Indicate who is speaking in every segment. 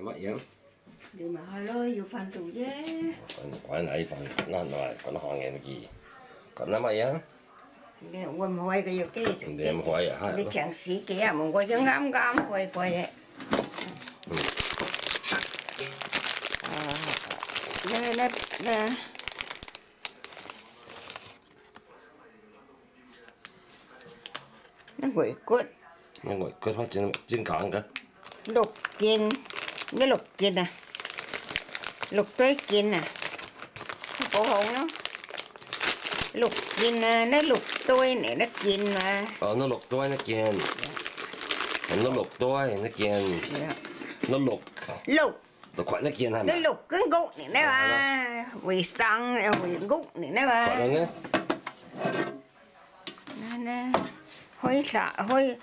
Speaker 1: 乜嘢？
Speaker 2: 你咪係咯，要瞓度啫。
Speaker 1: 講你瞓，嗱講行嘢嘅，講乜嘢？
Speaker 2: 你會唔會嘅要機？
Speaker 1: 你唔會啊？
Speaker 2: 你長時幾啊？唔會就啱啱會過嘅。咧。nó quỷ quất
Speaker 1: nó quỷ quất phát trên cảng cơ
Speaker 2: lục kiên cái lục kiên à lục tới kiên à cổ hồn nó lục kiên nó lục tôi này nó kiên mà
Speaker 1: nó lục tôi nó kiên nó lục tôi nó kiên nó lục lục khỏi nó kiên hả
Speaker 2: nó lục cái gốc này nè mà quỷ xăng quỷ gốc này nè mà nè hơi sợ hơi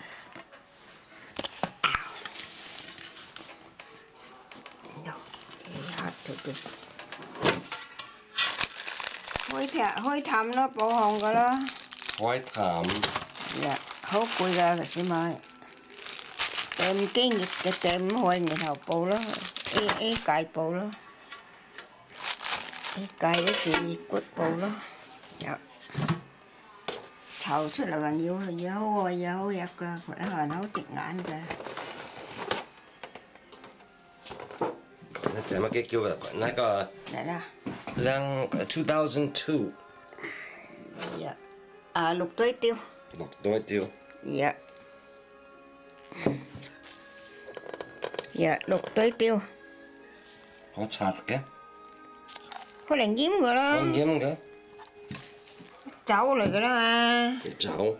Speaker 2: hơi thầm nó bộ hồng rồi đó
Speaker 1: hơi thầm
Speaker 2: dạ hốt quay ra rồi xin mời tem cái tem hơi người thầu bộ đó ý cài bộ đó ý cài cái gì quất bộ đó dạ chầu chút là bao nhiêu dấu vậy cơ phải là nấu chịch ngán kìa
Speaker 1: nó chạy mà cái kêu là nó có đang 2002
Speaker 2: dạ à lục tối tiêu dạ dạ lục tối tiêu
Speaker 1: có chặt cái
Speaker 2: có lạnh nhiễm rồi đó
Speaker 1: có nhiễm cái
Speaker 2: cháu rồi cái đó à
Speaker 1: cái cháu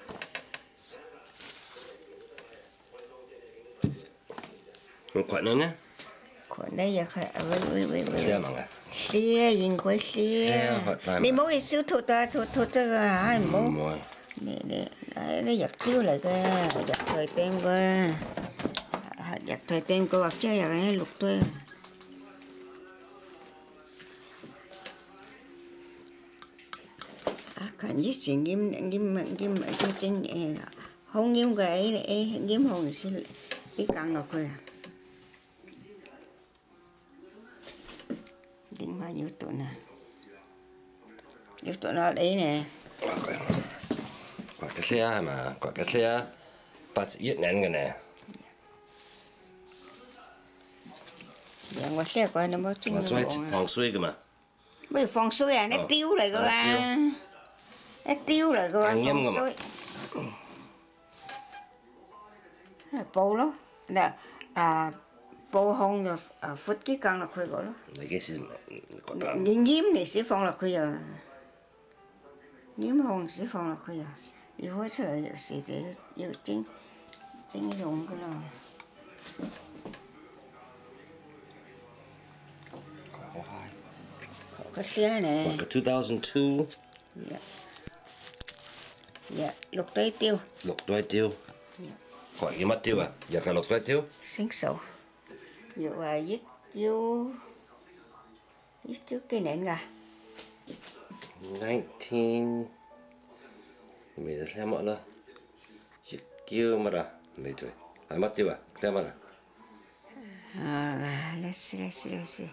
Speaker 1: khoản nó nhé
Speaker 2: khoản đây giờ khởi
Speaker 1: xe mà à
Speaker 2: xe nhìn quay xe đi mỗi cái siêu thụt cái ai mỗi nè nó giật chiếu lại cái giật thời tem cơ giật thời tem cơ bạc chơi giật này lục tôi cần giết chuyện nghiêm chân không nghiêm cái ấy nghiêm hồn xin cái càng ngọc rồi đỉnh bao nhiêu tuổi nè nhiêu tuổi nó đấy nè
Speaker 1: quả cái xe mà quả cái xe bắt giết nén cái này
Speaker 2: dạng quả xe quả nó mới chinh
Speaker 1: phòng suy cơ mà
Speaker 2: bây phòng suy à nó tiêu lại cơ à nó tiêu lại cơ à phòng suy bầu đó là bầu hông rồi phút cái căn là khuya gọi đó nhiễm này sẽ phong là khuya à nhiễm hông sẽ phong là khuya à yêu hối trở lại sẽ để yêu chính dùng cái nào có cái xe này
Speaker 1: cái 2002
Speaker 2: dạ lục tới tiêu
Speaker 1: gọi cái mắt tiêu à giờ cả lục tới tiêu
Speaker 2: sinh sầu giờ là viết trước cái nền à
Speaker 1: 19 mình xem mọi nó kêu mà ra mấy tuổi ai mắt tiêu à xem mà ra
Speaker 2: let's see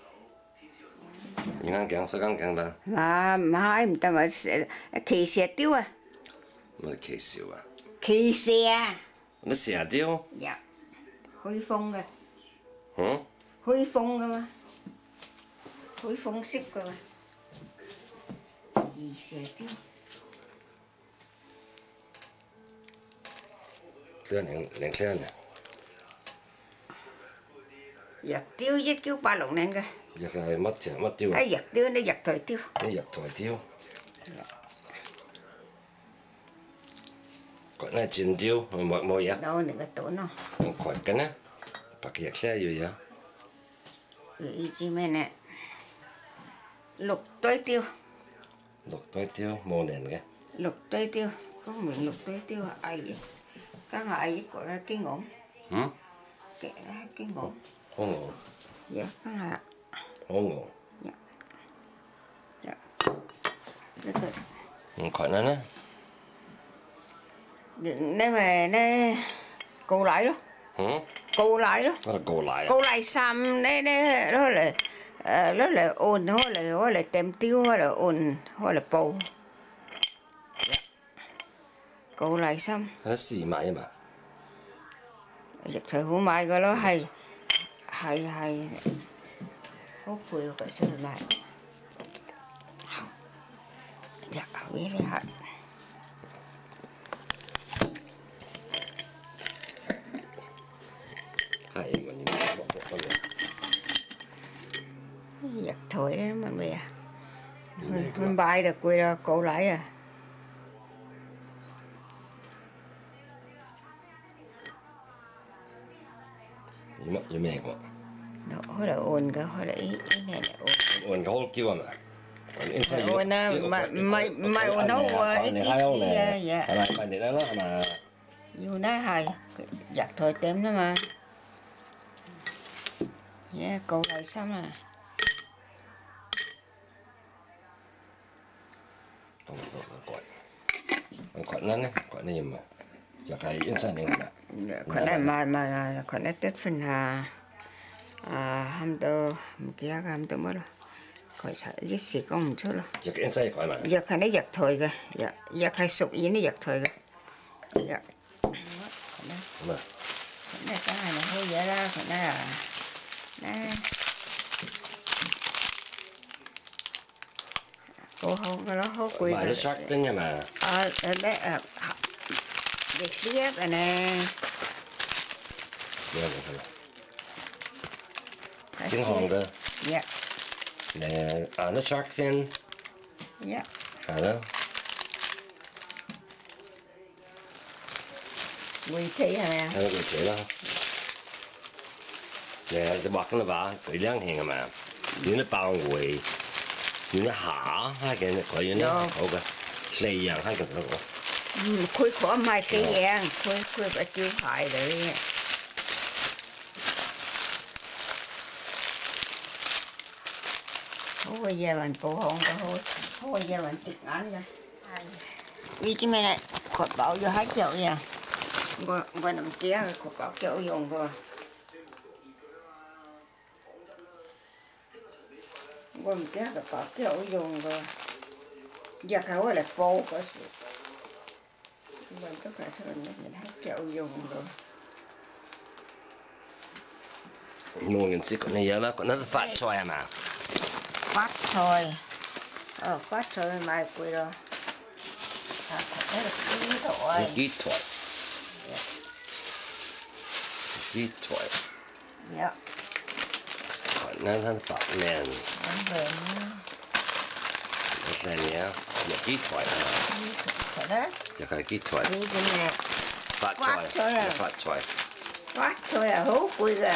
Speaker 1: những cái sao càng đó
Speaker 2: mà hai người ta mà kỳ xe tiêu à
Speaker 1: mà kỳ xe à
Speaker 2: kỳ xe
Speaker 1: nó xe tiêu
Speaker 2: dạ huy phong rồi
Speaker 1: hả
Speaker 2: huy phong cơ mà huy phong ship cơ mà kỳ xe tiêu
Speaker 1: xe này xe này
Speaker 2: giặt tiêu với kêu ba lộn nè cơ
Speaker 1: giặt cái mất tiêu
Speaker 2: ấy giặt tiêu nó giặt thời tiêu
Speaker 1: còn là chín tiêu mọi mọi vậy
Speaker 2: đâu này cái tổ nó
Speaker 1: khỏi cái á bắt giặt xe gì vậy
Speaker 2: ý chí mẹ nè lục tối tiêu
Speaker 1: màu đèn cái
Speaker 2: lục tối tiêu có miệng lục tối tiêu ai vậy các ai của cái ngỗng cái ngỗng
Speaker 1: hông ngộ
Speaker 2: dạ các hạ
Speaker 1: hông ngộ
Speaker 2: dạ
Speaker 1: khỏi nó nữa
Speaker 2: nếu mà nó cô lại đó câu lại đó.
Speaker 1: Câu lại.
Speaker 2: Câu lại xăm đấy đó là ồn, hoặc là tem tiêu, hoặc là ồn, hoặc là bầu. Câu lại xăm.
Speaker 1: Nó xì mãi mà.
Speaker 2: Giật thời hú mai cái đó hay. Hú quỳ cái sự mãi. Giật biết đi hả.
Speaker 1: Hay mà nhìn bọc con này.
Speaker 2: Giật thời đấy mình bè. Mình bài được quỳ ra câu lại à.
Speaker 1: Như mẹ của.
Speaker 2: Hồi là ồn cái, hồi là ý này là ồn.
Speaker 1: Ồn cái hốt kêu mà.
Speaker 2: Ồn á, mày ồn nấu ít xí dạ.
Speaker 1: Mày để đó mà.
Speaker 2: Dù nó hay, giặt thôi tém đó mà. Yeah, câu lại xong à.
Speaker 1: Còn nó này, còn này mà. Giờ cái inside này là.
Speaker 2: Còn này mà connected phần ham tơ kia ham tơ mất rồi. Khỏi sợ giết xì con một chút rồi.
Speaker 1: Giờ cái inside coi mà.
Speaker 2: Giờ cái này giặt thôi kìa. Giờ cái sụp gì nó giặt thôi kìa. Dạ.
Speaker 1: Mà.
Speaker 2: Cái này cái này là hơi dễ ra, cái này là đây. Cô không cái đó hốt quỳ.
Speaker 1: Mà nó sắc tính nha mà.
Speaker 2: Đấy để xiết rồi nè.
Speaker 1: Đây là trứng hồng cơ.
Speaker 2: Dạ.
Speaker 1: Nè, nó shark fin.
Speaker 2: Dạ.
Speaker 1: Đó.
Speaker 2: Quỳ xí hả nè.
Speaker 1: Nó quỳ xí đó. Nè, cái bọc nó vào, quỳ láng hình mà. Nếu nó bao quỳ, nếu nó hả, hai cái này quỳ nó ok. Lây dạng hai cái nó có.
Speaker 2: Khui khó mai cái dạng, khui bà tiêu phải đấy. Không bao giờ bạn cổ hồn cả thôi. Không bao giờ bạn trực án ra. Vì chứ mày này, khỏi bảo vô hết chậu nha. Qua nằm kia khỏi bảo chậu dùng rồi. Qua nằm kia khỏi bảo chậu dùng rồi. Giờ khảo là bố có sự. Mình có phải thường mình hết chậu dùng rồi.
Speaker 1: Mua những chiếc con này đó, còn nó phát xoay mà.
Speaker 2: Phát xoay. Phát xoay mai quỳ rồi. Đây là kỹ thôi.
Speaker 1: Kỹ thuật. Kỹ thuật.
Speaker 2: Dạ.
Speaker 1: Còn nó bọc nền.
Speaker 2: Nó về nữa.
Speaker 1: Nó là nhé. Là kỹ thuật.
Speaker 2: Kỹ thuật đó.
Speaker 1: Là cái kỹ thuật.
Speaker 2: Ví dụ như này.
Speaker 1: Phát xoay. Phát xoay.
Speaker 2: Phát xoay là hú quỳ rồi.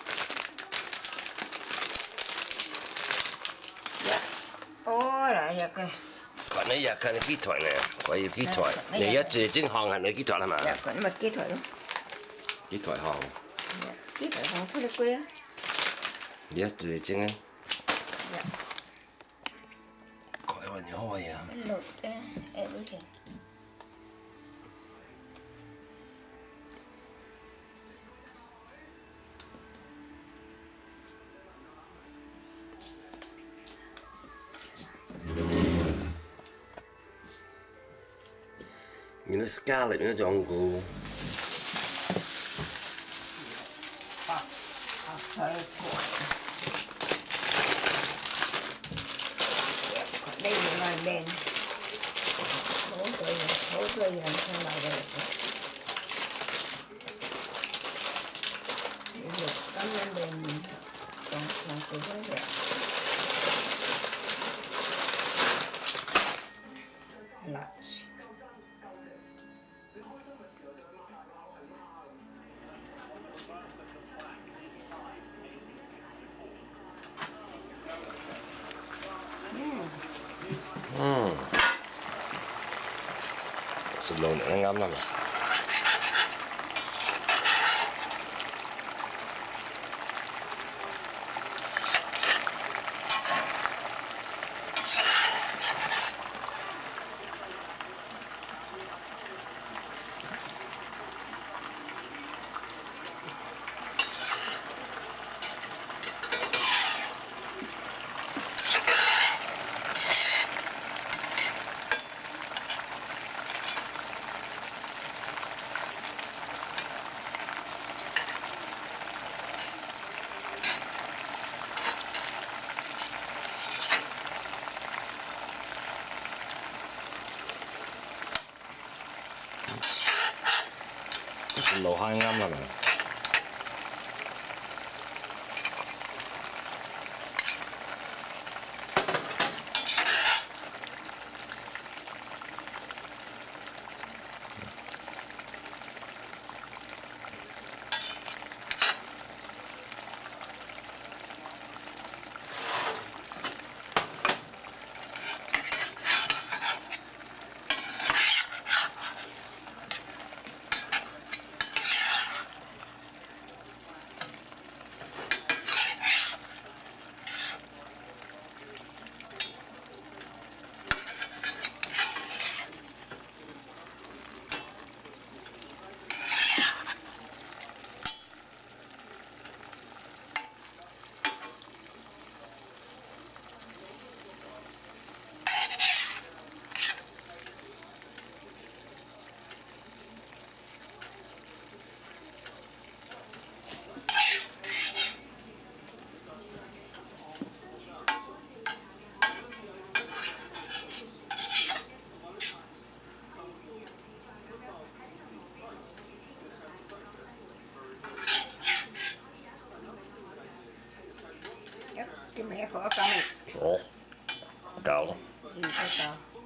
Speaker 2: Dạ. Ô là vậy kìa.
Speaker 1: Còn này giờ cái kỹ thuật này, có kỹ thuật. Này giờ chỉ chính hàng hành kỹ thuật là mà.
Speaker 2: Dạ, còn mà kỹ thuật luôn.
Speaker 1: Kỹ thuật hàng.
Speaker 2: Dạ, kỹ thuật hàng có được quê.
Speaker 1: Giờ chỉ chính ấy.
Speaker 2: Dạ.
Speaker 1: Coi vào nhiều hồi à.
Speaker 2: Lột cái này, em đúng chưa?
Speaker 1: Những cái scallop nó chọn cụ.
Speaker 2: Đây là đèn. Hỗ trợ dần sang lại rồi. Được cắm lên đèn. Còn từ đó vậy. Lại.
Speaker 1: Sụp lồn nó ngắm lắm. 路開啱係咪？
Speaker 2: Give me a call, come in.
Speaker 1: Oh, go.
Speaker 2: You go.